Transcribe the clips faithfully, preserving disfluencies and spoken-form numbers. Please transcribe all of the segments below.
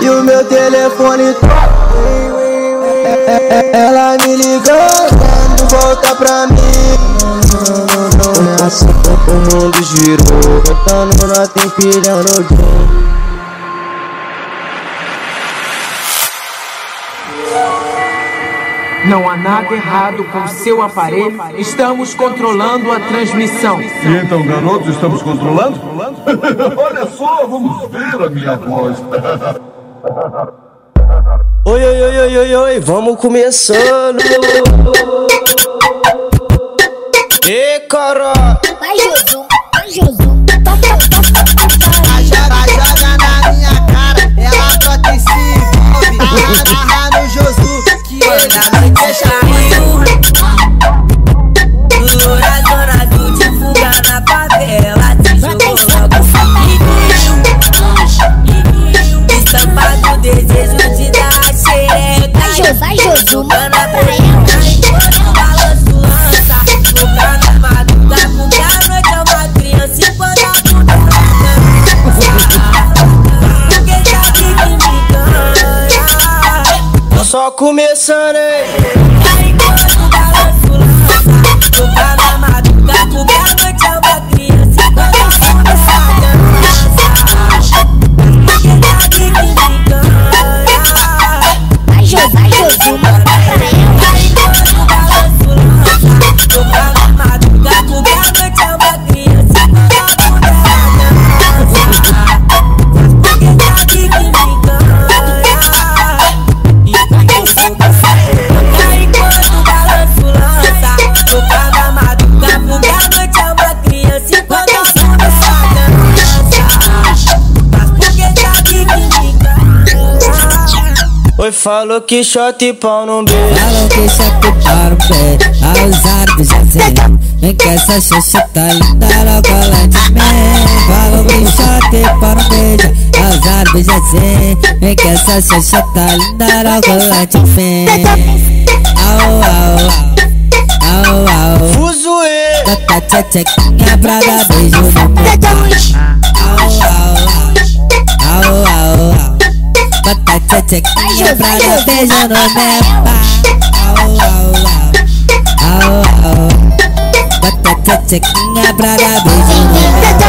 e o meu telefone toca. Ela me ligando, volta pra mim. Não é assim que o mundo girou, botando nota empilhando o dia. Não há nada errado com seu aparelho. Estamos controlando a transmissão. E então, garotos, estamos controlando? Olha só, vamos ver a minha voz. Oi, oi, oi, oi, oi, oi, vamos começando. E cara, vai Josu, vai Josu. Joga, joga na minha cara, ela toca e se envolve. Agarra no Josu, que ele não deixa ruim. Dura, dona do de fuga na favela, te jogou logo figuinho. Estampado desejo de dar a xereca. Vai Josu, vai Josu, manda pra ela. Balanço lança, lugar na madrugada, porque a noite é uma criança e quando a bunda porque já vi que me ganha. só começando, hein? Aí quando o balanço lança, lugar na madrugada, porque a noite é uma criança e quando a bunda porque já vi que me ganha. Vai Josu, vai Josu, manda pra ela. Aí quando o balanço lança, lugar na madrugada, porque a noite é uma criança e quando a bunda porque já vi que me ganha. E quando eu sou aí quando o balanço lança, lugar na madrugada, porque a noite é uma criança e quando a bunda mas porque já vi que me ganha. Oi, falou que shot e pau não beijo. Falou que chato para o pé, aos árvores já sei. Vem que essa xoxa tá linda, logo ela de mim. Falou que chato e para o beijo, aos árvores já sei. Vem que essa xoxa tá linda, logo ela de mim. Au, au, au, au, au. Fuzuê. Bota tchá tchequinha pra dar beijo no meu pau. Au, au, au, au, au. Bota tchá tchequinha pra dar beijo no meu pau. Au, au, au, au. Bota tchá tchequinha pra dar beijo no meu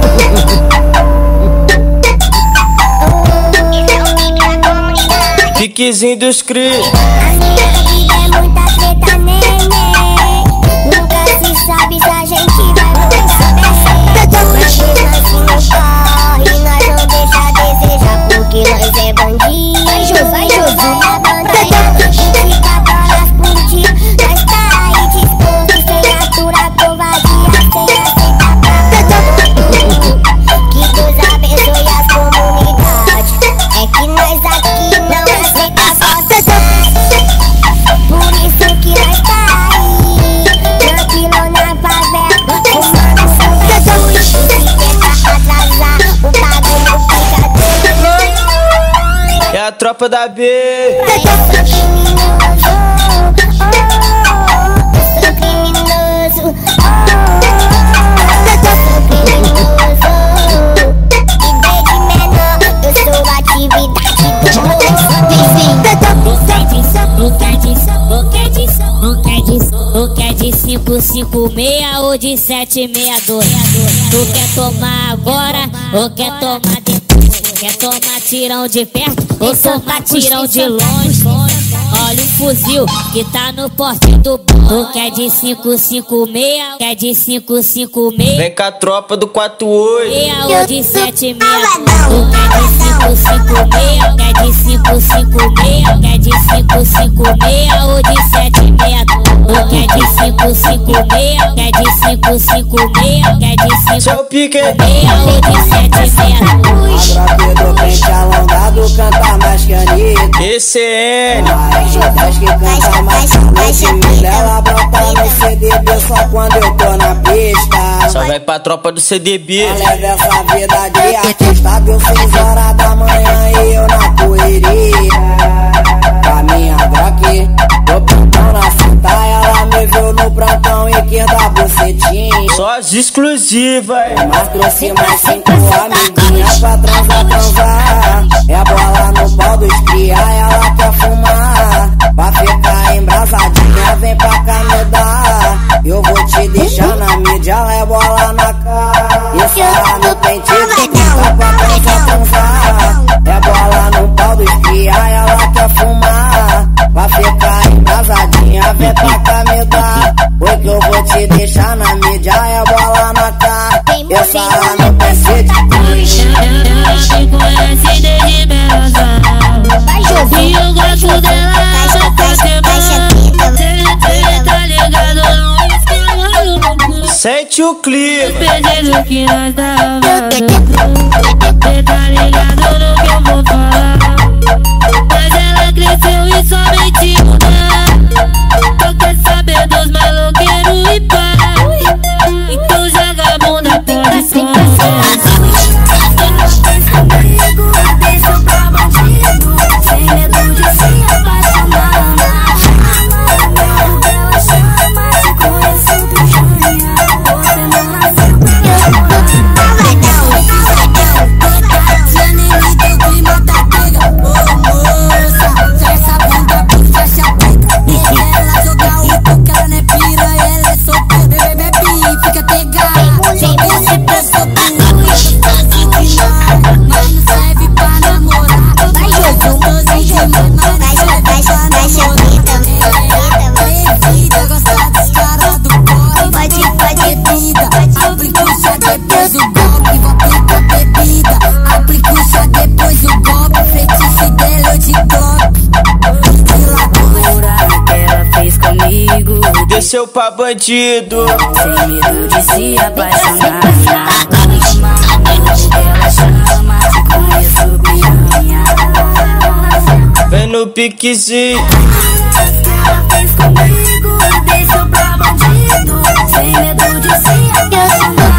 pau. Piquezinho dos cris. A minha vida é muita treta, neném. Nunca se sabe se a gente vai voltar. Mas mesmo assim não corre, nós não deixa a desejar, porque nós é bandido. Vai Josu, vai Josu, na banda é vinte e quatro horas por dia. Nós tá aí disposto, sem atura, covardia, sem aceitar pra que Deus abençoe as comunidades. É que nós aqui não aceita bosta. Por isso que nós tá aí, tranquilo na favela, fumando samba. E se tentar atrasar, o bagulho fica doido. É a tropa da B. Eu sou criminoso, oh, eu sou criminoso, oh, eu sou criminoso. E desde menor eu sou atividade do morro. O que é disso, o que é disso, o que é disso, o que é disso, o que é de cinco cinco seis ou de sete seis dois. Tu quer tomar agora ou quer tomar depois? Quer tomar tirão de perto ou tomar tirão de longe? Olha o fuzil que tá no porte do bom. Quer de cinco cinco seis, quer de cinco cinco seis. Vem com a tropa do quatro oito. Ou de sete seis. Tu quer de cinco cinco seis, quer de cinco cinco seis, quer de cinco cinco seis ou de sete seis. Tu quer de cinco cinco seis, quer de cinco cinco seis, quer de cinco Seu pique. seis ou de sete seis. Agora Pedro Pente alongado canta mais que Anitta. E C N. Acho que canta mais que Anitta. Ela brota no C D B só quando eu tô na pista. Só vai pra tropa do C D B. Leva essa vida de artista. Deu seis horas da manhã e eu na correria. Com a minha drogue, tô plantão na fita. Ela me viu no plantão e quis dar bucetinha. Só as exclusivas. Mas trouxe mais cinco amiguinhas pra transar, transar. É bola no dos cria, ela quer fumar. Pra ficar embrasadinha, vem pra cá me dar. Eu vou te deixar na mídia, é bola na cara. Isso ela no pente, fica pra pensar transar. É bola no pau dos cria, ela quer fumar. Pra ficar embrasadinha, vem pra cá me dar. Porque eu vou te deixar na mídia, é bola na cara. Essa ela no pente de cruz. Ela te conhece desde menozão. E eu gosto dela, só pra semana. Cê tá ligado, não. Sente o clipe. Pedindo que nós tava fazendo. Cê tá ligado no que eu vou falar. Mas ela cresceu e somente uma. Eu quero saber dos maloqueiros e pá. Então joga a bunda, pode ser. Deixa pra bandido, sem medo de se apaixonar. Ela chama, te conheço do sonho. Você não nasceu pra se anime, teu clima tá pega. Ô moça, já essa bunda puxa, chapeta. E ela joga o cu que ela não é pira, ela é solteira. Bebê, bebê, fica pegada. Esse peço de luz, mas não serve pra namorar. Vai jogar, vai jogar, vai jogar, vai jogar, vai jogar. Evita gostar dos caras do corre. Pode, pode, bebida. Aplica o chá depois o golpe. Vou aplicar bebida. Aplica o chá depois o golpe. Feitiço dele ou de golpe. Que loucura que ela fez comigo. Desceu pra bandido. Sem medo de se apaixonar. Ela chama, te conheço, piranha. Vem no piquezinho. Ela fez comigo, deixou pra bandido. Sem medo de se apaixonar.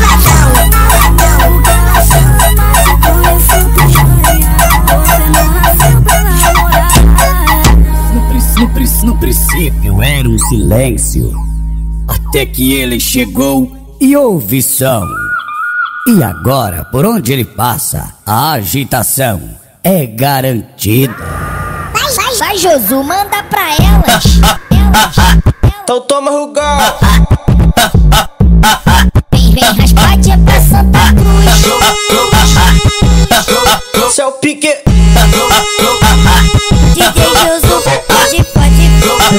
Ela chama, te conheço, piranha. Você não nasceu pra namorar. No princípio, no princípio era um silêncio, até que ele chegou e houve som. E agora, por onde ele passa, a agitação é garantida. Vai, vai, vai, Josu, manda pra ela. Então toma rugão. Vem, vem, raspadinha pra Santa Cruz. Esse é o pique. D J Josu, pode, pode.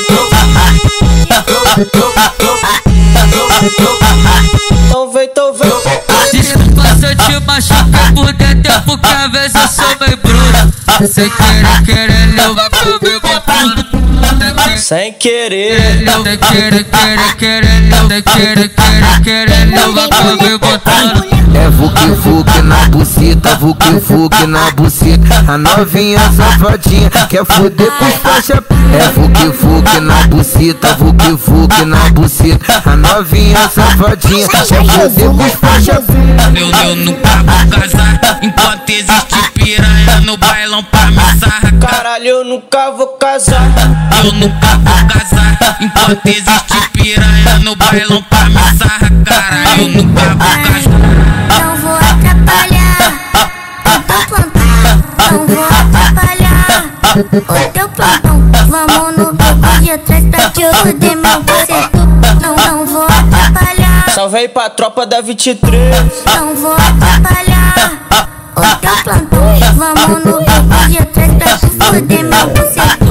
Então vem, então vem. Desculpa se eu te machucar por dentro, porque às vezes eu sou meio bruto. Sem querer, querer, eu vou comer com sem querer. Sem querer, querer, querer, sem querer, querer, querer, eu vou comer botando. É vuque vuque na buceta, vuque vuque na buceta. A novinha safadinha quer foder com os faixa. É vuque vuque na buceta, vuque vuque na buceta. A novinha safadinha quer foder com os faixa. Eu, eu nunca vou casar enquanto existe piranha no bailão pra me sarrar. Caralho, eu nunca vou casar. Eu nunca vou casar enquanto existe piranha no bailão pra me sarrar. Caralho, eu nunca vou casar. Não vou atrapalhar o teu plantão. Não vou atrapalhar o teu plantão. Vamos no beco de atrás pra te foder, meu parceiro. Não, não vou atrapalhar. Salve aí pra tropa da vinte e três. Não vou atrapalhar o teu plantão. Vamos no beco de atrás pra te foder, meu parceiro.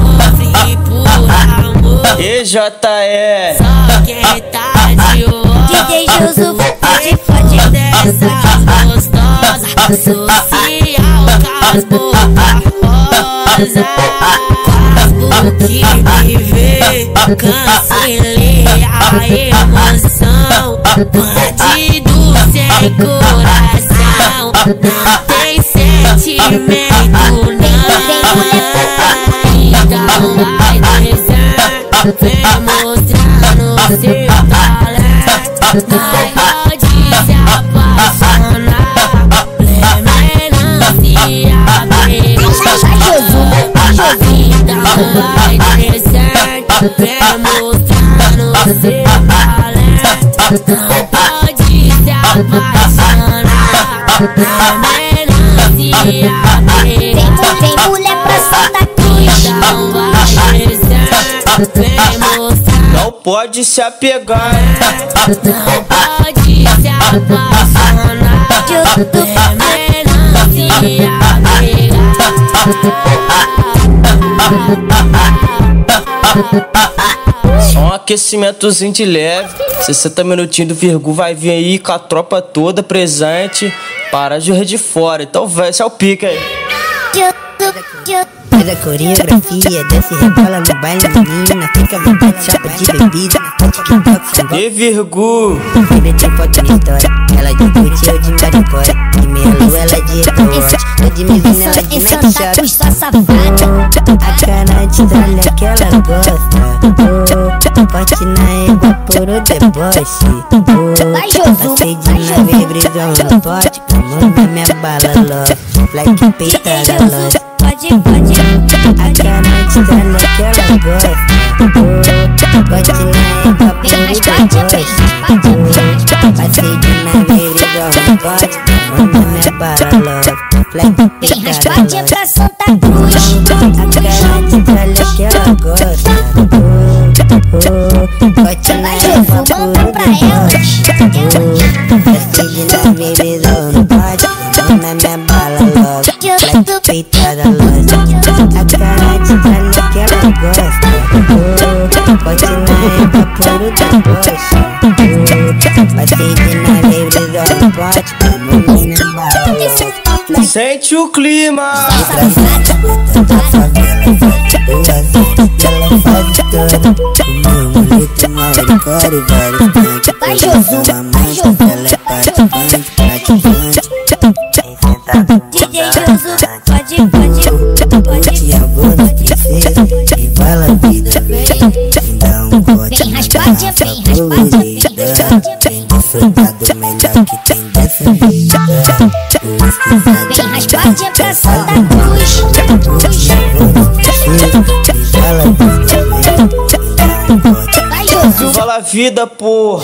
E J R Só quem tá de olho. D J Josu, pode, pode. Dessas gostosas, social, com as boca rosa. Com as boquinhas me vê, cancelei a emoção. Bandido sem coração, não tem sentimento não. Então vai descer, vem mostrando seu talento. Vai pode se apaixonar, plena se abrir. Então vai descer, vem mostrando seu talento. Não pode se apaixonar, plena se abrir. Tem mulher pode se apegar. Não pode se apaixonar, que eu tô melhor se apegar. Só um aquecimentozinho de leve. sessenta minutinhos do Virgu vai vir aí com a tropa toda presente. Para de rir de fora. Então vai, esse é o pique aí. Faz a coreografia, desce, rebola no baile, menina. Fica bebendo chapa de bebida. TikTok, e Virgu. Lembra de foto na história. Ela de curte, eu de maricóia. E minha lua, ela de retote. Eu de menina, ela de night shot. A cara de tralha que ela gosta. Forte na égua por o deboche. Passei de nave, brisão no pote. Amor na minha bala, love. Black peitada, love. Pode, pode, a cara de tralha que ela gosta. Forte na égua por o deboche. Passei de nave, brisão no pote. Amor na minha bala, love. Black peitada, love. pra Santa Cruz. A cara de tralha que ela gosta. Forte na égua por o deboche. Passei de nave, brisão no pote. Amor na minha bala, love. Black peitada, love. A cara de tralha que ela gosta. Forte na égua por o deboche. Passei de nave, brisão no pote. Amor na minha bala, love. Sente o clima. Vai, Josu, vai, Josu. D J Josu, pode, pode, pode. Te avô da princesa e fala vida, vem. Dá um corte na garrafa colorida. Vem desfrutar do melhor que tem dessa vida. Vem raspadinha pra Santa Cruz. Vai, Josu. Fala a vida, porra.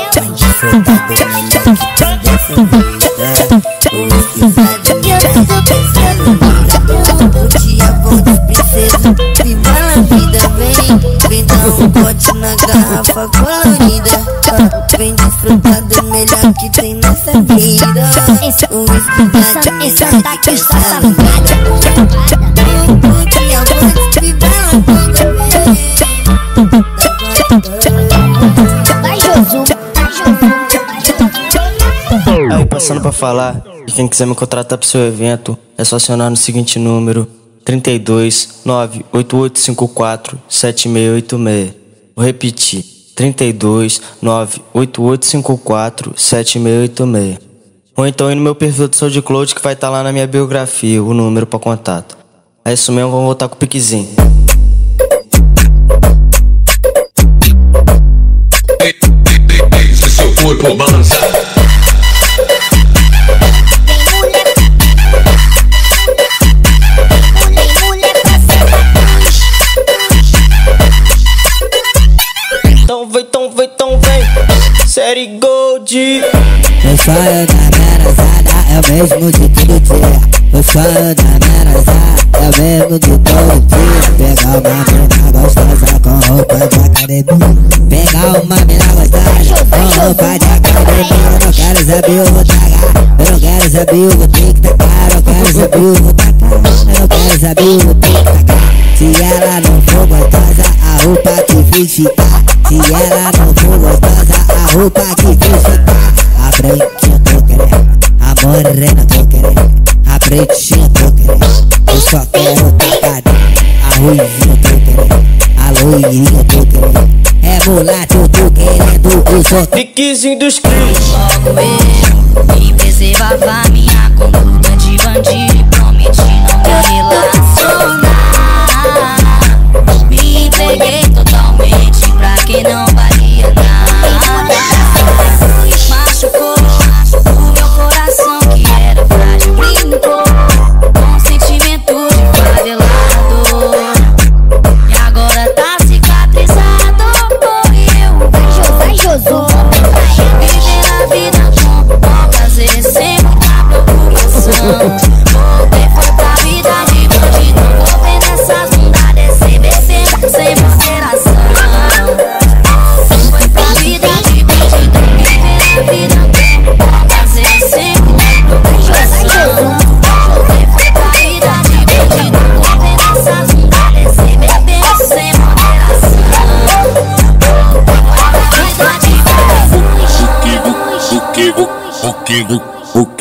Vem dar um bote na garrafa colorida. Vem desfrutar do melhor que tem nessa vida. O whisky Essa tá que está safada. Vai, Josu. Aí, passando pra falar, e quem quiser me contratar pro seu evento, é só acionar no seguinte número: trinta e dois, nove oito oito cinco quatro, sete seis oito seis. Vou repetir: trinta e dois, nove oito oito cinco quatro, sete seis oito seis. Ou então ir no meu perfil do SoundCloud, que vai estar lá na minha biografia, o número pra contato. É isso mesmo, vamos voltar com o piquezinho. Esse seu corpo balança. Então vem, então vem, então vem. Série Gold. O sonho da merazada é o mesmo de todo dia. O sonho da merazada é o mesmo de todo dia. Pegar uma mina gostosa com roupa de academia. Pegar uma mina gostosa com roupa de academia. Eu não quero saber o vou tacar. Eu não quero saber o vou ter que tacar. Eu não quero saber o vou tacar. Eu não quero saber o vou ter que tacar. Se ela não for gostosa, a roupa que fiz ficar. Se ela não for gostosa, a roupa que fiz ficar. A branquinha tô querendo, a morena tô querendo, a pretinha tô querendo. Eu só quero tacadeira. A ruivinha tô querendo, a loirinha tô querendo. É mulato, eu tô querendo, eu só piquezinho dos cris. Logo eu me preservava minha conduta de bandido e prometi não me relacionar. Me entreguei totalmente pra quem não valia nada. Machucou o meu coração que era frágil, brincou com sentimento de favelado. E agora tá cicatrizado. Foi eu, vai Josu. Viver a vida com bom prazer, sem muita preocupação.